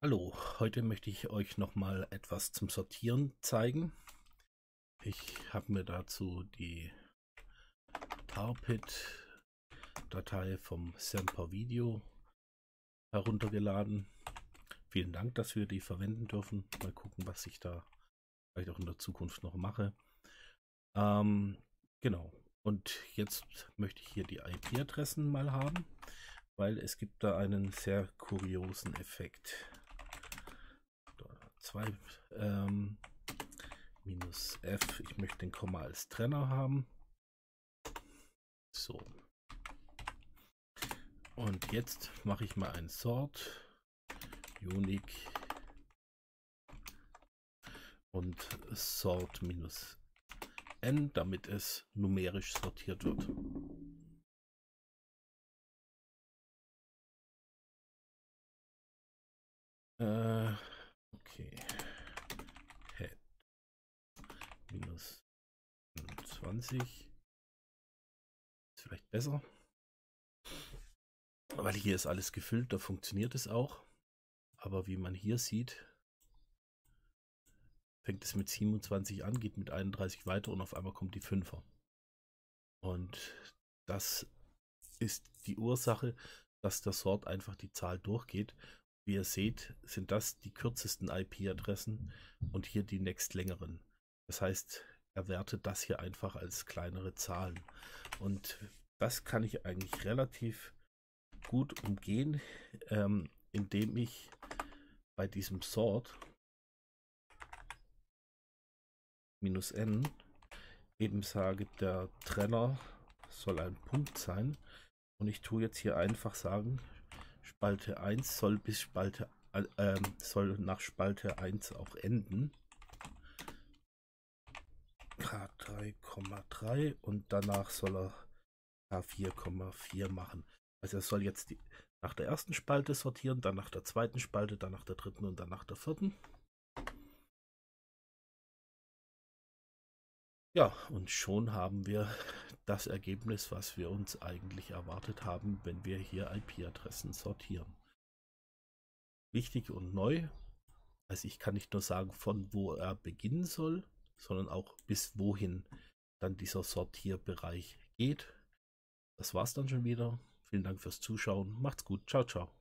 Hallo, heute möchte ich euch noch mal etwas zum Sortieren zeigen. Ich habe mir dazu die Tar-Pit-Datei vom Semper Video heruntergeladen. Vielen Dank, dass wir die verwenden dürfen. Mal gucken, was ich da vielleicht auch in der Zukunft noch mache. Genau. Und jetzt möchte ich hier die IP-Adressen mal haben, weil es gibt da einen sehr kuriosen Effekt. 2 minus F, ich möchte den Komma als Trenner haben. So. Und jetzt mache ich mal ein Sort, Unique und Sort minus N, damit es numerisch sortiert wird. Okay. Head minus 20. Ist vielleicht besser. Weil hier ist alles gefüllt, da funktioniert es auch. Aber wie man hier sieht, fängt es mit 27 an, geht mit 31 weiter und auf einmal kommt die 5er. Und das ist die Ursache, dass der Sort einfach die Zahl durchgeht. Wie ihr seht, sind das die kürzesten IP-Adressen und hier die nächstlängeren. Das heißt, er wertet das hier einfach als kleinere Zahlen. Und das kann ich eigentlich relativ gut umgehen, indem ich bei diesem Sort minus n eben sage, der Trenner soll ein Punkt sein. Und ich tue jetzt hier einfach sagen, Spalte 1 soll soll nach Spalte 1 auch enden. K3,3 und danach soll er K4,4 machen. Also er soll jetzt nach der ersten Spalte sortieren, dann nach der zweiten Spalte, dann nach der dritten und dann nach der vierten. Ja, und schon haben wir das Ergebnis, was wir uns eigentlich erwartet haben, wenn wir hier IP-Adressen sortieren. Wichtig und neu, also ich kann nicht nur sagen, von wo er beginnen soll, sondern auch bis wohin dann dieser Sortierbereich geht. Das war's dann schon wieder. Vielen Dank fürs Zuschauen. Macht's gut. Ciao, ciao.